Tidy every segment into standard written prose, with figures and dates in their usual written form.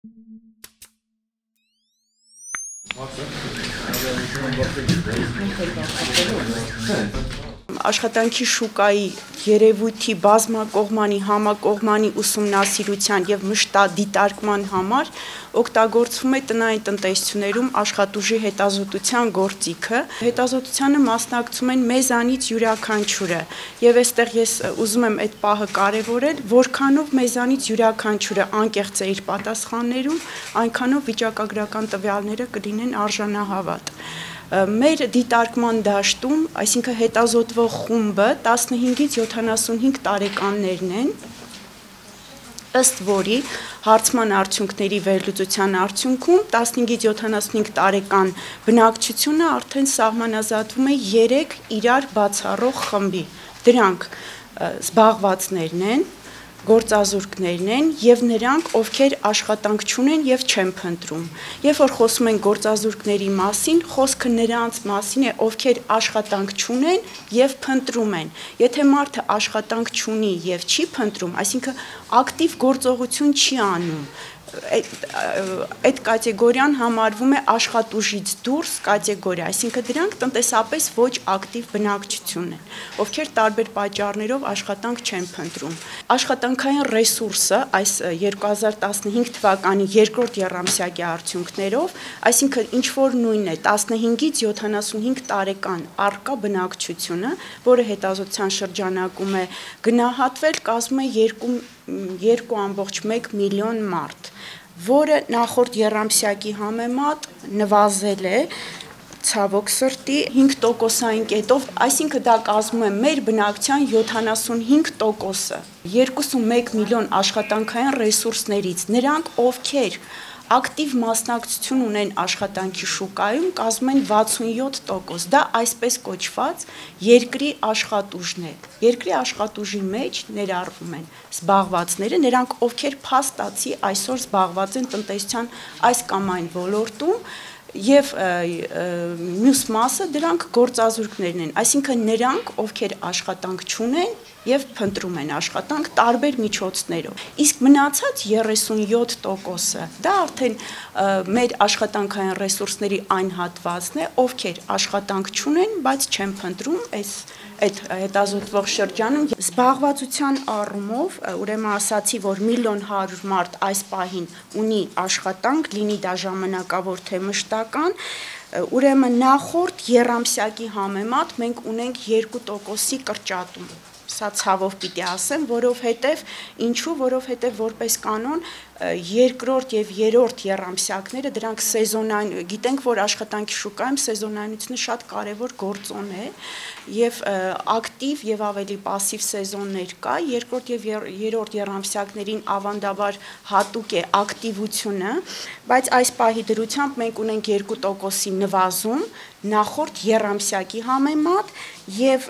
Աշխատանքի շուկայի երևույթի բազմակողմանի, համակողմանի ուսումնասիրության և մշտադիտարկման համար օգտագործվում է տնային տնտեսություններում աշխատուժի հետազոտության գործիքը։ Հետազոտությանը մասնակցում են մեզանից յուրաքանչյուրը, եւ այստեղ ես ուզում եմ այդ պահը կարևորել, որքանով մեզանից յուրաքանչյուրը անկեղծ է իր պատասխաններում, այնքանով վիճակագրական տվյալները կլինեն արժանահավատ։ Մեր դիտարկման դաշտում, այսինքն հետազոտվող խումբը 15-ից 75 տարեկաններն են, ըստ որի հարցման արդյունքների վերլուծության արդյունքում 15-ից 75 տարեկան բնակչությունը արդեն սահմանազատվում է 3 իրար բացառող խմբի։ Դրանք զբաղվածներն են, գործազուրկներն են եւ նրանք, ովքեր աշխատանք չունեն եւ չեն փնտրում։ Երբ որ խոսում են գործազուրկների մասին, խոսքը նրանց մասին է, ովքեր աշխատանք չունեն եւ փնտրում են։ Եթե մարդը աշխատանք չունի եւ չի փնտրում, այսինքն ակտիվ գործողություն չի անում, այդ կատեգորիան համարվում է աշխատուժից դուրս կատեգորիա, այսինքն դրանք տնտեսապես ոչ ակտիվ բնակչություն են, ովքեր տարբեր պատճառներով աշխատանք չեն փնտրում։ Աշխատանքային ռեսուրսը այս 2015 թվականի երկրորդ եռամսյակի արդյունքներով, այսինքն ինչ որ նույնն է 15-ից 75 տարեկան առկա բնակչությունը, որը հետազոտության շրջանակում է գնահատվել, կազմում է 2.1 միլիոն մարդ, որը նախորդ եռամսյակի համեմատ նվազել է ցավոք սրտի 5%-ային կետով, այսինքն դա կազմում է մեր բնակչության 75%-ը, 2.1 միլիոն աշխատանքային ռեսուրսներից, նրանք ովքեր ակտիվ մասնակցություն ունեն աշխատանքի շուկայում, կազմում են 67%, դա այսպես կոչված երկրի աշխատուժն է։ Երկրի աշխատուժի մեջ ներառվում են զբաղվածները, նրանք ովքեր փաստացի այսօր զբաղված են տնտեսության այս կամ այն ոլորտում, եւ մյուս մասը դրանք գործազուրկներն են, այսինքն նրանք, ովքեր աշխատանք չունեն եւ փնտրում են աշխատանք տարբեր միջոցներով։ Իսկ մնացած 37%-ը դա արդեն մեր աշխատանքային ռեսուրսների այն հատվածն է, ովքեր աշխատանք չունեն, բայց չեն փնտրում այդ հետազոտվող շրջանում։ Զբաղվածության առումով, ուրեմն ասացի, որ 1.100.000 մարդ այս պահին ունի աշխատանք, լինի դա ժամանակավոր թե մշտական, ուրեմն նախորդ եռամսյակի համեմատ մենք ունենք 2%-ի կրճատում։ Սա ցավով պիտի ասեմ, որովհետև որպես կանոն երկրորդ եւ երրորդ եռամսյակները դրանք սեզոնային, գիտենք, որ աշխատանքի շուկայում սեզոնայնությունը շատ կարևոր գործոն է եւ ակտիվ եւ ավելի пассив սեզոններ կա, երկրորդ եւ երրորդ եռամսյակներին ավանդաբար հատուկ է ակտիվությունը, բայց այս պահի դրությամբ մենք ունենք 2%-ի նվազում նախորդ եռամսյակի համեմատ եւ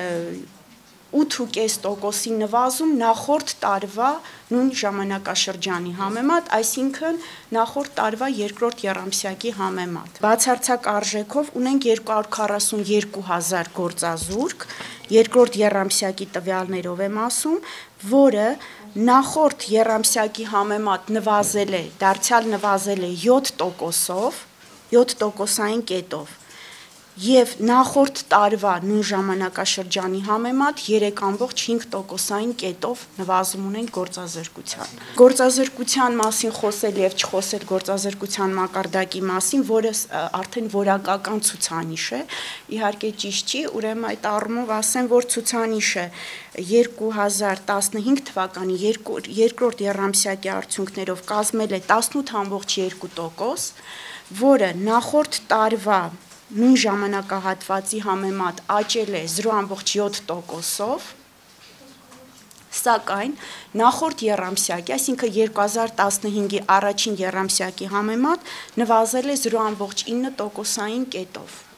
8.5%-ի նվազում նախորդ տարվա նույն ժամանակաշրջանի համեմատ, այսինքն նախորդ տարվա երկրորդ եռամսյակի համեմատ։ Բացարձակ արժեքով ունենք 242.000 գործազուրկ, երկրորդ եռամսյակի տվյալներով եմ ասում, որը նախորդ եռամսյակի համեմատ նվազել է, դարձյալ նվազել է 7%-ով, 7%-ային կետով։ Եվ նախորդ տարվա նույն ժամանակաշրջանի համեմատ 3.5%-ային կետով նվազում ունեն գործազրկության։ Գործազրկության մասին խոսել եւ չխոսել գործազրկության մակարդակի մասին, որը արդեն որակական ցուցանիշ է, իհարկե ճիշտ չի, ուրեմն այդ առումով ասեմ, որ ցուցանիշը 2015 թվականի երկրորդ եռամսյակի արդյունքներով կազմել է 18.2%, որը նախորդ տարվա նույն ժամանակահատվածի համեմատ աճել է 0.7%-ով, սակայն նախորդ եռամսյակի, այսինքն 2015-ի առաջին եռամսյակի համեմատ նվազել է 0.9%-ային կետով։